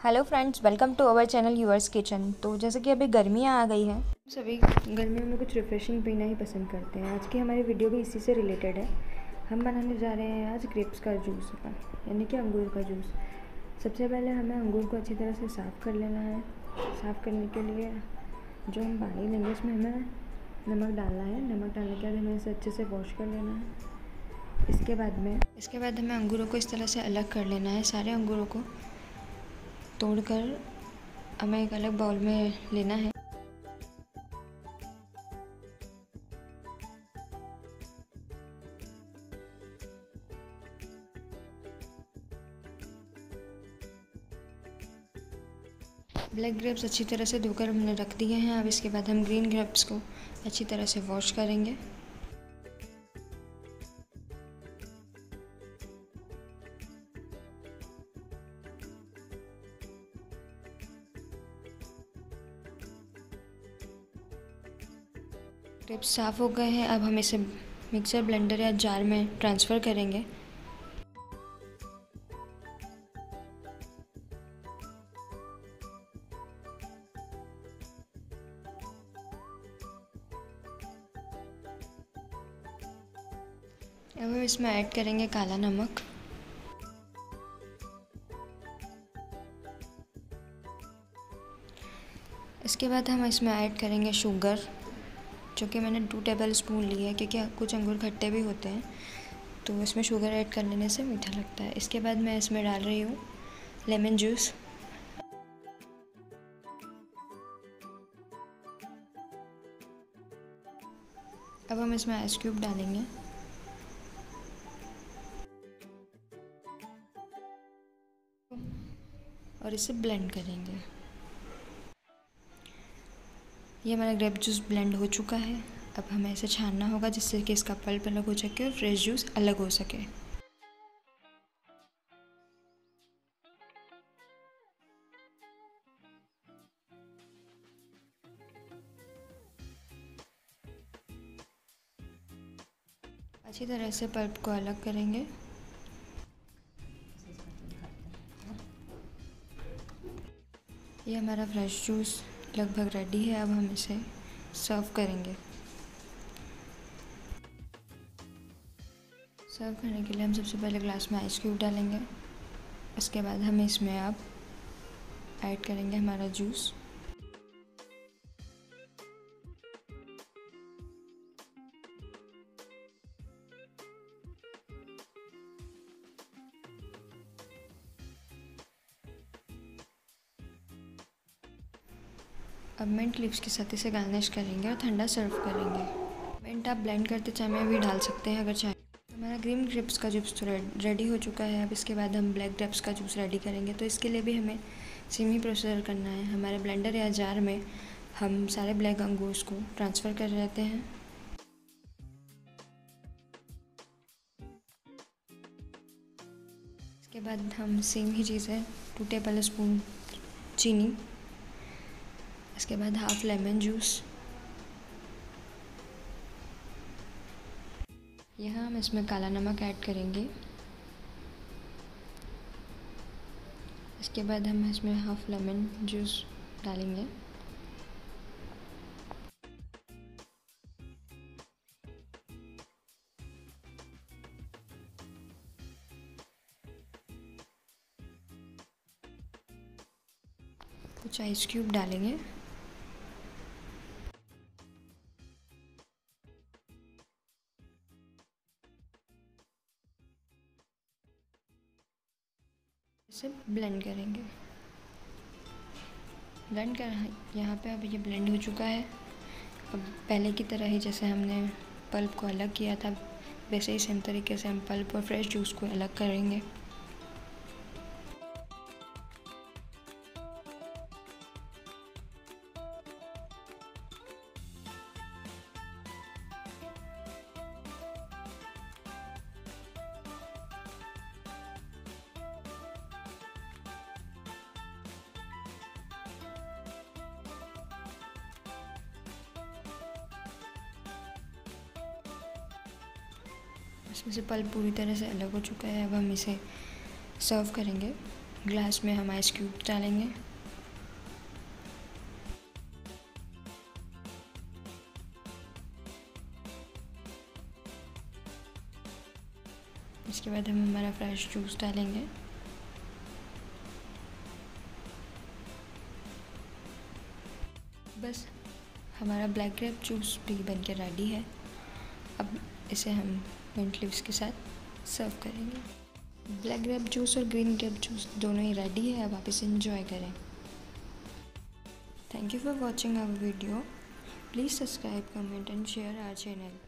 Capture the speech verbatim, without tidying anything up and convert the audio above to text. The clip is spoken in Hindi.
Hello friends, welcome to our channel yours kitchen. तो जैसे कि अभी गर्मियाँ आ गई हैं, सभी गर्मियों में कुछ रिफ़्रेशिंग पीना ही पसंद करते हैं। आज की हमारी वीडियो भी इसी से रिलेटेड है। हम बनाने जा रहे हैं आज ग्रेप्स का जूस, यानी कि अंगूर का जूस। सबसे पहले हमें अंगूर को अच्छी तरह से साफ़ कर लेना है। साफ़ करने के लिए जो हम पानी लेंगे उसमें हमें नमक डालना है। नमक डालने के बाद हमें इसे अच्छे से वॉश कर लेना है। इसके बाद में इसके बाद हमें अंगूरों को इस तरह से अलग कर लेना है। सारे अंगूरों को तोड़कर हमें एक अलग बाउल में लेना है। ब्लैक ग्रेप्स अच्छी तरह से धोकर हमने रख दिए हैं। अब इसके बाद हम ग्रीन ग्रेप्स को अच्छी तरह से वॉश करेंगे। ग्रेप्स साफ़ हो गए हैं। अब हम इसे मिक्सर ब्लेंडर या जार में ट्रांसफ़र करेंगे। अब हम इसमें ऐड करेंगे काला नमक। इसके बाद हम इसमें ऐड करेंगे शुगर, जो कि मैंने टू टेबल स्पून ली है, क्योंकि कुछ अंगूर खट्टे भी होते हैं तो इसमें शुगर ऐड कर लेने से मीठा लगता है। इसके बाद मैं इसमें डाल रही हूँ लेमन जूस। अब हम इसमें आइस क्यूब डालेंगे। और इसे ब्लेंड करेंगे। ये हमारा ग्रेप जूस ब्लेंड हो चुका है। अब हमें इसे छानना होगा, जिससे कि इसका पल्प अलग हो सके और फ्रेश जूस अलग हो सके। अच्छी तरह से पल्प को अलग करेंगे। ये हमारा फ्रेश जूस लगभग रेडी है। अब हम इसे सर्व करेंगे। सर्व करने के लिए हम सबसे पहले ग्लास में आइस क्यूब डालेंगे। इसके बाद हम इसमें अब ऐड करेंगे हमारा जूस। अब मिंट लीव्स के साथ इसे गार्निश करेंगे और ठंडा सर्व करेंगे। मिंट आप ब्लेंड करते टाइम भी डाल सकते हैं अगर चाहें। हमारा ग्रीन ग्रेप्स का जूस तो रेडी हो चुका है। अब इसके बाद हम ब्लैक ग्रेप्स का जूस रेडी करेंगे। तो इसके लिए भी हमें सेम ही प्रोसीजर करना है। हमारे ब्लेंडर या जार में हम सारे ब्लैक अंगूर को ट्रांसफ़र कर लेते हैं। इसके बाद हम सेम ही चीज़ है, टू टेबल स्पून चीनी। इसके बाद हाफ लेमन जूस। यहाँ हम इसमें काला नमक ऐड करेंगे। इसके बाद हम इसमें हाफ लेमन जूस डालेंगे। कुछ आइस क्यूब डालेंगे। इसे ब्लेंड करेंगे। ब्लेंड कर यहाँ पे अब ये ब्लेंड हो चुका है। अब पहले की तरह ही जैसे हमने पल्प को अलग किया था, वैसे ही सेम तरीके से हम पल्प और फ्रेश जूस को अलग करेंगे। इसमें से पल्प पूरी तरह से अलग हो चुका है। अब हम इसे सर्व करेंगे ग्लास में हम आइस क्यूब डालेंगे। इसके बाद हम हमारा फ्रेश जूस डालेंगे। बस हमारा ब्लैक ग्रेप जूस भी बनके रेडी है। अब इसे हम मिंट लीव्स के साथ सर्व करेंगे। ब्लैक ग्रेप जूस और ग्रीन ग्रेप जूस दोनों ही रेडी है। अब आप इसे एंजॉय करें। Thank you for watching our video. Please subscribe, comment and share our channel.